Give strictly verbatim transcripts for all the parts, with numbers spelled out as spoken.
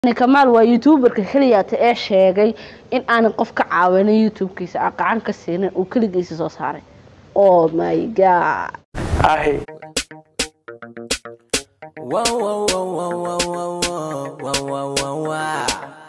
كمال ويوتيوبر كخلية إيش شيء إن أنا قف كعاونة يوتيوب كيس أقعن كسينة وكل جيس صاري. Oh my god. آهي. واو واو واو واو واو واو واو واو.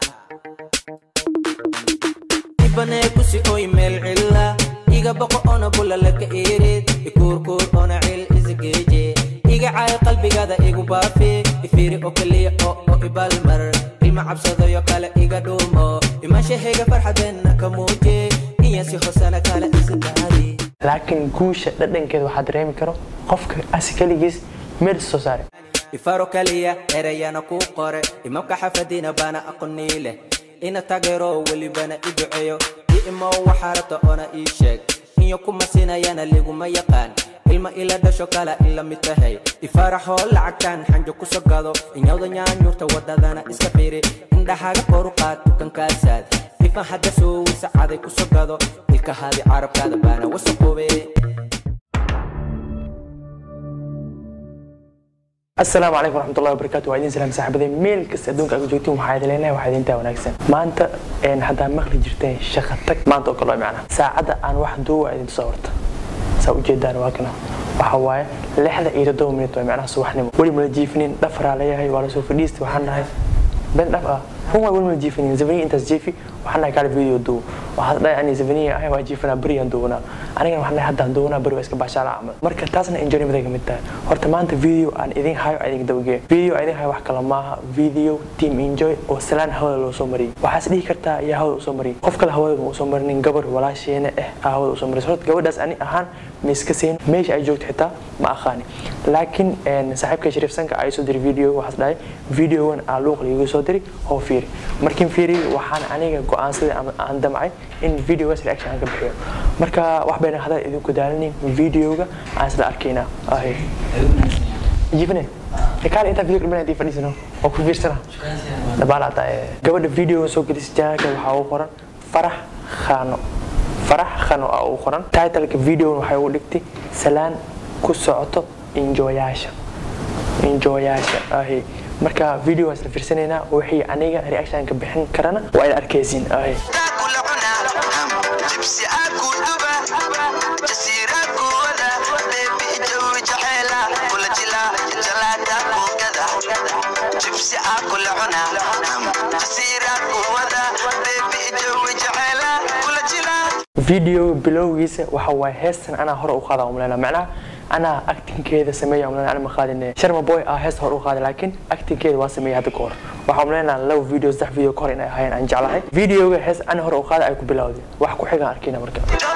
إبنا كوسي أو إيميل علا. إيجا بقى أنا بولا لك إيريد. يكور كور أنا عيل إزجيجي. إيجا عاي قلبي قادا إيجو بافي. يفيري أوكلي أو أو إبالمر. ما عبسده يقال إيجا دومو إما شهيجا فرحتنا كموجي إيا سي حسنا كلا إزداري لكن كوش ددن كده واحد ريمي كرو قفك أسكالي جيس مير السوساري إفارو كاليا إريانا كوقوري إما كحفدينا بانا أقني له إنا تاقيرو واللي بانا إدعيو إما وحارته أنا إيشيك إيو كما سينا يانا ليغو ما يقان ilma ila dasho kala ila mitahay ifaraxo lacagtan xanjo ku sogado inyawda nyaanyurta wadadana iska fiiri indhahaga kor u qaad kan kaasaad ifa hada soo saacade ku sogado ilka hadi carabkaada baana wasaqoobe. السلام عليكم ورحمة الله وبركاته وعيدين سلام صاحبتي ميل كست أدونك أقول جوتي وحيد لنا وحيد أنت ونكسن ما أنت إن حدا مخرج جرتين شختك ما أنت أقول معنا ساعة عن واحد دو وعيدين صورت سو جدا واكنا وحواي لحظة إيرا دو منت ومعنا صوحنا ولي ملجيفنين دفر عليها هي ولا سوف ديست وحنا هاي بين دفع هو ولي ملجيفنين زبني أنت زجيفي وحنا قال فيديو دو وهذا يعني زبني هاي واجيفنا بريان دونا أنا كان وحنا حدا دونا بري بس كباش على عمل مركز تاسنا إنجوني بدك متى هرت ما أنت فيديو عن إذن هاي وإذن دوجي فيديو إذن هاي وحكي لما فيديو تيم إنجوي وسلان هوا الوسمري وحاسدي كرتا يا هوا الوسمري قف كل هوا الوسمري نجبر ولا شيء نه هوا الوسمري صرت جود داس أني أهان مسكسين مش أي جوت حتى ما أخاني لكن إن صاحبك شريف سانك عايز يصدر فيديو وحصل فيديو عن علوق اللي يصدري هو فيري مركين فيري وحان أنا جو أنصد عند معي إن فيديو بس رياكشن عن كبير مركا واحد بين هذا إذا كدالني فيديو جا أنصد أركينا أهي جيبني كان أنت فيديو كلنا دي فني سنو أو كبير سنة نبالة تاي قبل الفيديو سو كده سجى كده حاول قرن فرح خانو فرح خانو أو قرن تايتل الفيديو وحيقول لك سلام كسعته إنجوياشة إنجوياشة أهي مركا فيديو هسه في سنة وحي أنيجا رياكشن كبحن كرنا وإلى أركيزين أهي فيديو بلوغيسه waxa way heestan ana hore u qaada umleena macna ana acting keeda sameeyo umleena ana ma qaadinay sharma boy ah hees hore u qaada laakiin acting keeda waa sameeyay hada koor waxa umleena low videos sax video koor inay hayeen aan jeclahay videoga hees ana hore u qaada ay ku bilowday wax ku xiga arkina marka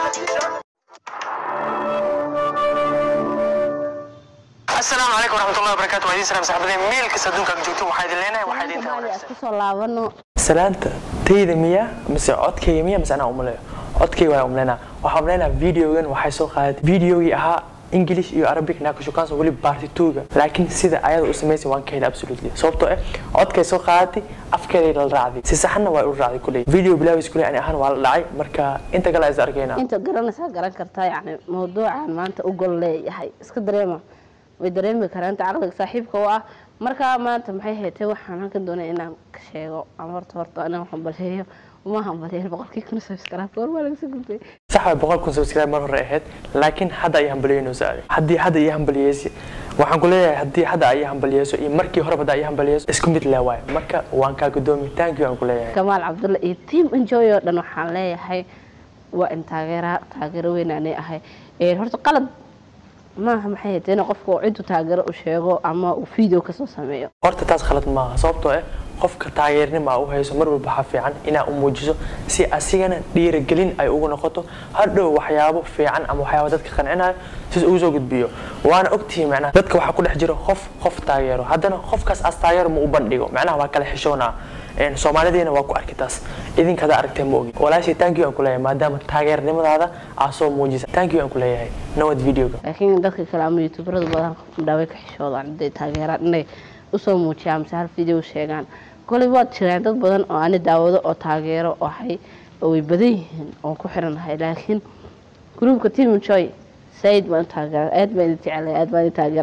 السلام عليكم ورحمة الله وبركاته وعليكم السلام صاحبتي ميل كسدونك جوتو waxaad leeyahay waxaad inta isku soo laabano salaanta tayda miya mise codkayga miya mise ana umleeyo codkayga waa umleena waxa umleena videogan waxay soo qaaday videogii ahaa English iyo Arabic na ku shukaan wali party two ga laakiin sida ayada u sameysay waan ka helay absolutely sababtoo ah codkay soo qaaday afkeeda la raacday si saxna waa u raacday kulay video bilaawis kulay ani ahaan waa la dhacay marka inta kale is arkayna inta garanaysa garan kartaa yani mawduucan maanta u gol leeyahay iska dareema way dareemi karaan tacalaq saaxiibka waa marka maanta maxay heetay waxaan halkan doonay inaan ka sheego ama horta horta anaa waxaan balheeyo uma hambalyeyn boqolkii kun subscribe war waa laga soo gudbay sax boqol kun subscribe mar hore ahayd laakiin hadda ay hambalyeeyno saari hadii hadda ay hambalyeeyay waxaan ku leeyahay hadii hadda ay hambalyeeyso iyo markii hore hadda ay hambalyeeyso isku mid la waay marka waan ka gudoomi thank you aan ku leeyahay Kamaal Cabdulla iyo team enjoy oo dhan waxaan leeyahay waa in taageera taageero weyn aanay ahay ee horta qalad ما هم حياتي أنا قفك وعدو تاجر وشيء أما وفيديو كسر سميه. horta taas khalad ma sababtoo ah qofka taageernimo uu hayso mar walba waxa fiican ina uu muujiso si asigana dhiirigelin ay ugu noqoto hadhow waxyaabo fiican ama waxyaabo dadka qancinaya si uu soo gudbiyo waana ogtii macnaha dadka waxa ku dhex jiro qof qof taageero haddana qofkaas as taageero ma u bandhigo macnaha waa kala xishoona een Soomaalideena waa ku arkitaas idinka hada aragtay ma ogi walaashi thank you aan ku leeyahay maadaama taageernimadaada aa soo muujisa thank you aan ku leeyahay nabad videoga laakiin dadka kale ama youtuberada badan dhaaway ka xishoodaan inay taageeraan inay u soo muujiyaan hal video sheegaan kulli waad jiraan dad badan oo aan daawado oo taageero oo hay way badan yihiin oo ku xiranahay laakiin groupka team enjoy said baan taageero aad baan jecelahay aad baan taageero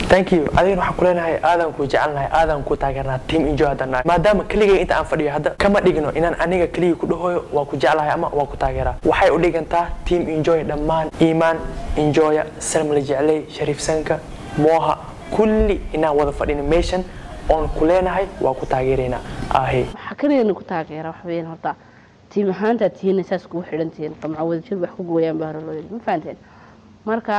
thank you adigana waxaan ku leenahay aadan ku jecelnahay aadan ku taageernaa team enjoy hadana maadaama kaligay inta aan fadhiyo hadda kama dhigno inaan aniga kaliya ku dhahoyo waa ku jecelahay ama waa ku taageeraa waxay u dhigantaa team enjoy dhammaan iimaan enjoy salma la jeclay shariif sanka mooha kulli inaan wada fadhino meeshan oon ku leenahay waa ku taageeraynaa ahe waxa kaliya ku taageera wax weyn horta team ahaanta tiina saas ku xirantiin qamca wada jir wax ku gooyaan baa loo ma fahanteen marka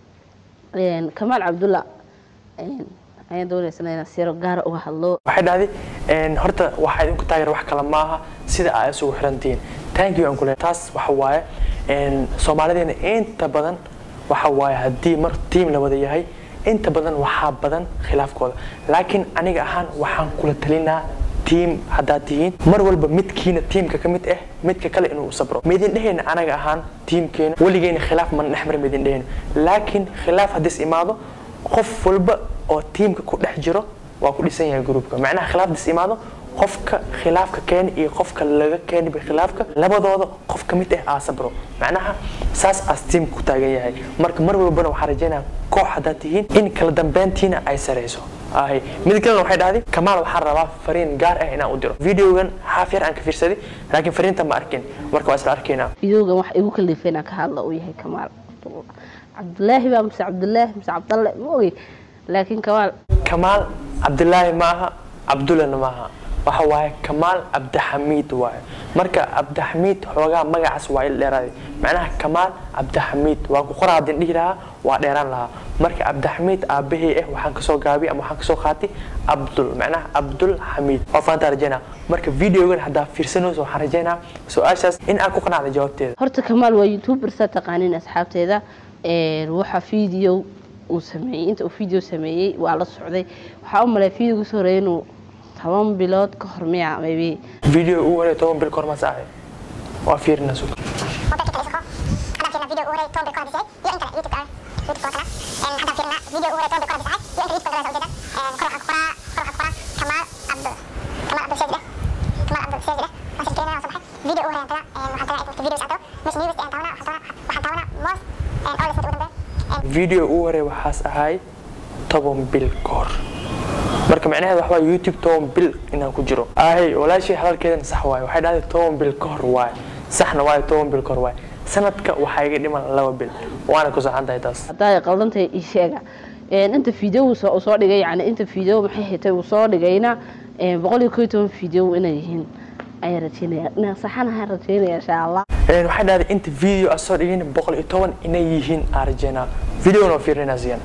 een Kamal Abdullah een ayaan doonaysana inaan siro gaar uga hadlo waxay dhahday een horta waxa idinku taageer wax kala maaha sida ay isugu xirantiin thank you uncle taas waxa waaye een Soomaaliyeena inta badan waxa waaye hadii mar team la wada yahay inta badan waxa badan khilaafkooda laakiin aniga ahaan waxaan kula talinaa team hadda tihiin mar walba midkiina teamka kamid ah midka kale inuu sabro meedin dheheen anaga ahaan teamkeena waligeena khilaaf man naxmar meedin dheheen laakiin khilaaf hadis imaado qof walba oo teamka ku dhex jiro waa ku dhisan yahay groupka macnaha khilaaf dis imaado qofka khilaafka keen iyo qofka laga keenay bi khilaafka labadooda qof kamid ah aa sabro macnaha saas as team ku taagan yahay marka mar walba waxa rajeynaa koox hadda tihiin in kala dambeyntiina ay sareyso ahay mid kale waxay dhahday Kamal waxa rabaa fariin gaar ah inaan u diro videogan haaf yar aan ka fiirsaday laakiin fariinta ma arkin marka waa isla arkeena videogan wax igu kalifayna ka hadla uu yahay Kamal Abdullah baa mise Abdullah mise Abdullah ma ogi laakiin Kamal Kamal Abdullah maaha Abdullah maaha waxa waaye Kamal Abdulhamid waaye marka Abdulhamid xoogaa magacaas waa il dheeraaday macnaha Kamal Abdulhamid waa ku qoraadin dhiraha waa dheeraan laha marka Abdulhamid aabahay ah waxaan ka soo gaabi ama waxaan ka soo qaatay Abdul macnaha Abdulhamid oo faanta rajayna marka videogan hadda fiirsanayso waxaan rajaynaa su'aashaas in aan ku qanacdo jawaabteeda horta Kamal waa youtuber sa taqaanin asxaabteeda ee waxa video uu sameeyay inta uu video sameeyay waa la socday waxa uu malay video soo reeyno toban bilood ka hor miya maybe video uu hore toban bil ka hor ma saahay waa fiirna suuq video uu hore toban bil ka hor disay iyo inta youtube ah youtube kala en hada fiirna video uu hore toban bil ka hor disay iyo inta youtube kala soo jeeda en kor waxa qora kor waxa qora Kamal Abdul Kamal Abdul Sajida Kamal Abdul Sajida asal keena oo sabaxay video uu hore inta en waxa tahay inta video saato mis news en tawana waxa tawana most en all is ugu dambe video uu hore waxaas ahay toban bil ka hor marka macnaheedu waxa waa YouTube toban bil inaan ku jiro ahay walaashii hadalkeedan sax waay waxay dhahday toban bil ka hor waay saxna waay toban bil ka hor waay sanadka waxa iga dhiman laba bil waana ku saxantahay taas haday qaldantay ii sheega een inta video uu soo soo dhigay yani inta video maxay hitay uu soo dhigayna een boqol iyo konton video inay yihiin ay rajaynaya inaan saxanahay rajaynaya insha Allah een waxay dhahday inta video soo dhigay boqol iyo toban inay yihiin arjana video no fiirina ziyan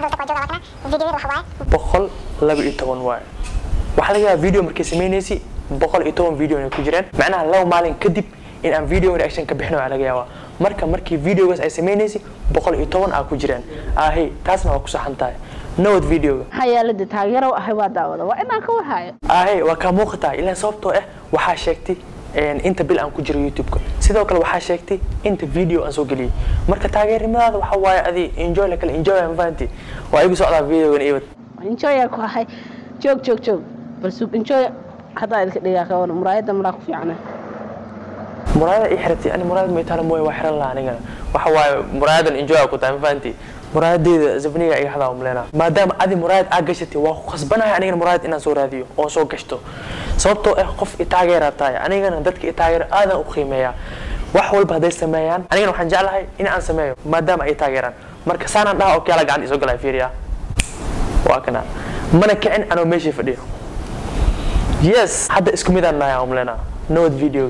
boqol laba iyo toban waay waxa laga yaabaa video markay sameynaysi boqol iyo toban video ay ku jireen macnaha laba maalin kadib in aan video reaction ka bixino waxa laga yaabaa marka markii videogaas ay sameynaysi boqol iyo toban aa ku jireen ahay taasna waa ku saxantahay nowad videoga hayaalada taageero ahay waa daawada waa inaan ka warhayo ahay waa ka muuqata ilaa sababtoo ah waxa sheegtay een inta bil aan ku jiro YouTube-ka sidoo kale waxa sheegtay inta video aan soo galiyay marka taageerimadaada waxa waaye adi enjoy la kala enjoy aan fahanti waa igu socdaa videogan iyo enjoy ku ahay joog joog joog bal suuq enjoy hada idinka dhigaa ka wana muraayada mara ku fiicana muraayada i xirtay ani muraayada ma taala mooy waa xiran la aniga waxa waaye muraayadan enjoy ku tahay fahanti muraayadayda zafniga iga xadaa umleena maadaama adi muraayad aa gashatay waa ku khasbanahay aniga muraayad inaan soo raadiyo oo soo gashto sababtoo ah qof i taageera tahay anigana dadka i taageera aadan u qiimeeyaa wax walba haday sameeyaan anigana waxaan jeclahay in aan sameeyo maadaama ay taageeraan marka saanaan dhaha oo kala gacan isoo galay fiiriya waa kana mana kicin anoo meeshii fadhiyo yes hadda isku mid aan nahay umleena nowad video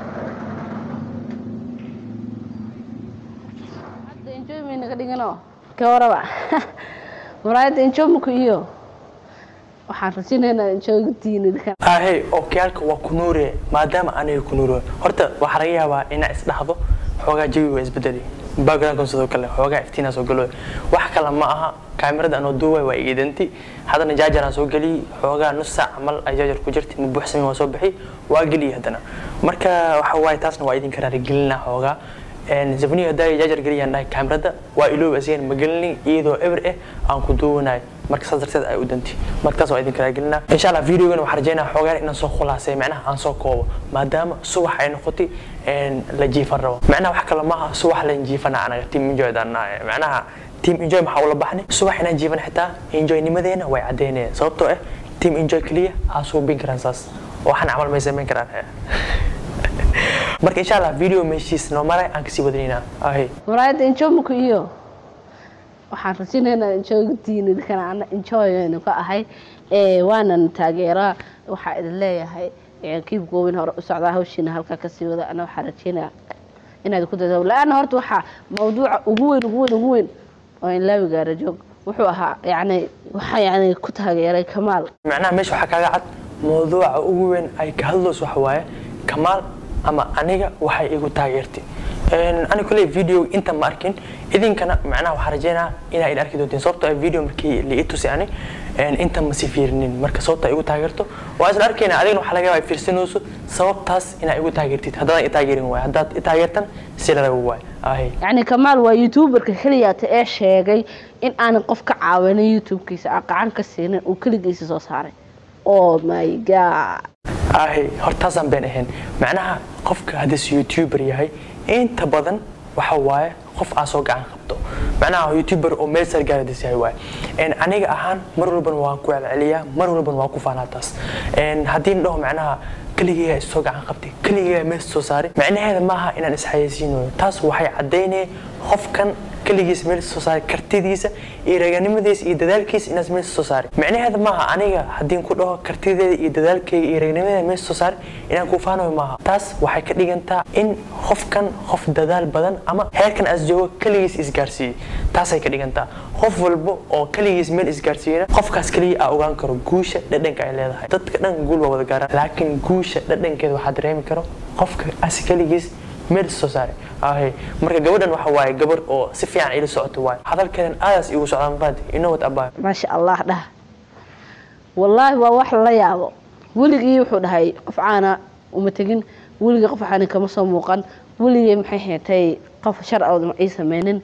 hadda enjoy me naga dhigano ka waraba muraayada enjoy muku iyo waxaan rajaynaynaa joogtiinida ahay ookiyalka waa ku nuure maadaama aniga ku nuuro horta waxa laga yaabaa in ay isdhaxdo xoogaa jawi waa isbedeli background sidoo kale xoogaa iftiina soo galo wax kale ma aha kaamirada anoo duubay waa iidanti hadana jaajar soo gali xoogaa nus saac amal ay jaajar ku jirtay ma buuxsan waa soo bixi waa gali hadana marka waxa waay taasna waa idin karaa gelina xoogaa een zafniga day jaajar galiyaan dhahay kaamirada waa iloob aseen ma galin iyadoo ever eh aan ku duubanay marka sadarteed ay u danti markaas waa idin kala gelina insha Allah videogan waxaan rajaynayaa xogaan inaan soo khulaasay macnaha aan soo koobo maadaama subax ay noqotay een la jiifan rabo macnaha wax kale ma aha subax la jiifana anaga team enjoy dana macnaha team enjoy maxaa ula baxnay subax inaan jiiban xitaa enjoy nimadeena way cadeynayaan sababtoo ah team enjoy kaliya aa suubin karaan saas waxaan camal may samayn karaan marka insha Allah video meeshiis noo maray aan kasii wadanaynaa ahay muraayada enjoy muku iyo waxaan rajaynaynaa enjoy gutiinid kana ana enjoy inuu ka ahay ee waanan taageeraa waxa idin leeyahay ee kiib goobin hore u socdaa hawshiina halka ka sii wada ana waxa rajaynaa inaad ku dadaalo laana horta waxa mawduuca ugu weyn ugu weyn ugu weyn oo in la gaaro joog wuxuu ahaa yaani waxa yaani ku taageeray Kamaal macnaha meesha waxa kaaga cad mawduuca ugu weyn ay ka hadlayso waxa waaye Kamaal ama aniga waxay igu taageertay een ani kulay video inta ma arkin idinkana macnaha waxa rajaynaa inay ila arki doontiin sababtoo ah video markii la itus yani een inta ma si fiirnin marka sababta igu taageerto waa isla arkayna adigna waxa laga yaabaa fiirsanayso sababtaas inay igu taageertid haddii ay taageerin way haddii taageertan si la rabo way ahay yani Kamaal waa youtuberka kaliya ee sheegay in aan qof ka caawin YouTube-kiisa aqaan ka siinin oo kaligiisa soo saaray oh my god ahay hortaasan been ahayn macnaha qofka hadii YouTuber yahay inta badan waxa waaye qof aasoo gacan qabto macnaha YouTuber oo meel sar gaaraysa yahay waay een aniga ahaan mar walba waan ku celceliyaa mar walba waan ku faanaataas een hadii dhaho macnaha kaliya soo gacan qabtay kaliya meel soo saaray macnaheedu maaha inaan isxayeysiino taas waxay cadeynay qofkan kaligiis meel soo saaray kartidiisa iyo raganimadiisa iyo dadaalkiisa inaas meel soo saaray macnaheedu maaha aniga hadii ku dhaho kartideeda iyo dadaalkayga iyo raganimadeeda meel soo saaray inaan ku faano maaha taas waxay ka dhigantaa in qofkan qof dadaal badan ama heerkan as joogo kaligiis isgaarsiiyay taas ay ka dhigantaa qof walba oo kaligiis meel isgaarsiiyay qofkaas kaliya aa ogaan karo guusha dhadhanka ay leedahay dadka dhan guul waa wada gaaraan laakiin guusha dhadhankeeda waxa dareemi karo qofka as kaligiis meel soo saaray ahay marka gabadhan waxa waaye gabar oo si fiican ila socoto waay hadalkeedan aas igu socdaan faad inoo wad abaa ma sha Allah dah wallahi waa wax la yaabo waligii wuxuu dhahay qof caana uma tagin waligii qof caana kama soo muuqan waligii maxay heetay qof shar ah oo ay sameeyeen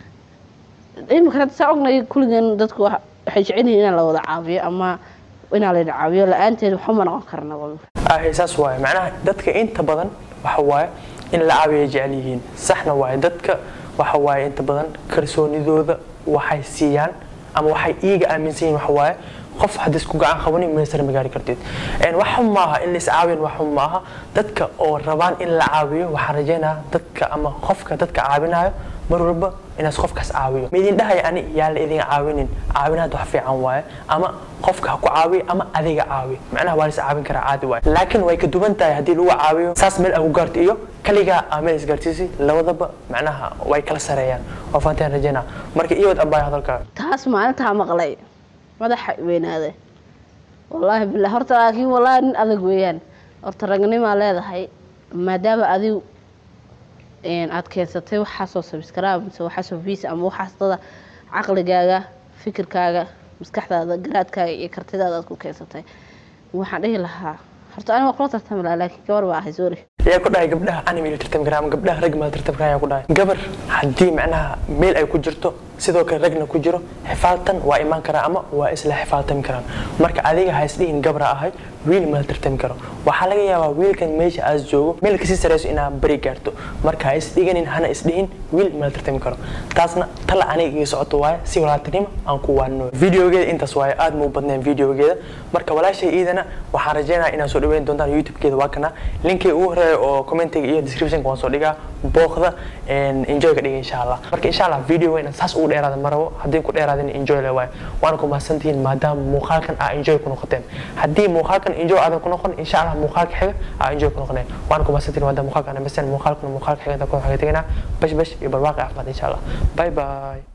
imka saa ognay kulligan dadku waxay jecel yihiin in la wada caawiyo ama in la caawiyo la'aanteed waxa ma noqon karna ahay saas waay macnaha dadka inta badan waxa waaye in la caawiyo jecel yihiin saxna waay dadka waxa waaye inta badan kalsoonidooda waxay siiyaan ama waxay iiga aaminsan yihiin waxa waaye qof hadii isku gacan qabanin ma sar magaari kartid een waxa maaha in la iscaawin waxa maaha dadka oo rabaan in la caawiyo waxa rajaynaa dadka ama qofka dadka caawinayo mar walba inaas qofkaas caawiyo midin dhahay ani yaa la idin caawinin caawinaad wax fiican waaye ama qofka ku caawiyo ama adiga caawiyo macnaha waa la is caawin karaa caadi waaye laakiin way ka duwan tahay hadii lagu caawiyo saas meel agu gaarto iyo kaliga ama isgaarsiisi labadaba macnaha way kala sareeyaan oo faantaan rajaynaa marka iyo wad abay hadalka taas maalinta maqlay madaxa weynaaday wallahi billaah horta laakiin wallahi nin adag weeyaan horta ragnimo leedahay maadaama adigu een aad keensatay waxa soo subscribe soo waxa soo visa ama waxa dada aqligaaga fikirkaaga maskaxdaada garaadkaaga iyo kartidaada aad ku keensatay waxaan dhihi lahaa horta aniga qolo tartam laakiin gabar waa ahay sorry yaa ku dhahay gabdhaha anime tartam garam gabdhaha rag ma tartam garam ku dhahay gabar hadii macnaha meel ay ku jirto sidoo kale ragna ku jiro xifaaltan waa iman kara ama waa isla xifaaltan karaan marka adiga ha isdhihin gabra ahay wiil ma tartam karo waxa laga yaabaa wiilkan meesha aas joogo meel ka sii sareyso inaa bari gaarto marka ha isdhiganin hana isdhihin wiil ma tartam karo taasna tala aniga iga socoto waay si walaaltinimo aan ku waano videogeeda intaas waay aad mu badneen videogeeda marka walaashay iidana waxaan rajaynayaa inaan soo dhaweyn doontaan YouTube-keeda waa kana linkii ugu horeeyay oo commentiga iyo description-ka waan soo dhigaa booqda and enjoy ka dhiga insha Allah marka insha Allah video weyn saas ugu dheeraada marabo hadii ku dheeraadin enjoy la waay waan ku mahadsantiin maadaama muuqaalkan aa enjoy ku noqoteen hadii muuqaalkan enjoy aadan ku noqon insha Allah muuqaalka xiga aa enjoy ku noqoneen waan ku mahadsantiin maadaama muuqaalkan ama san muuqaalkan muuqaalka xiga inta ku xigtayna bash bash iyo barwaaqo ahmad insha Allah bye bye